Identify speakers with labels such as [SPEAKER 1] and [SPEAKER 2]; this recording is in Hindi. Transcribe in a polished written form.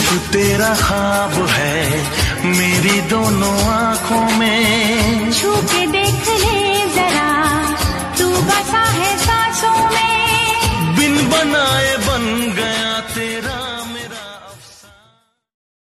[SPEAKER 1] तेरा ख्वाब है मेरी दोनों आंखों में।
[SPEAKER 2] छू के देख ले जरा तू बसा है सांसों में।
[SPEAKER 1] बिन बनाए बन गए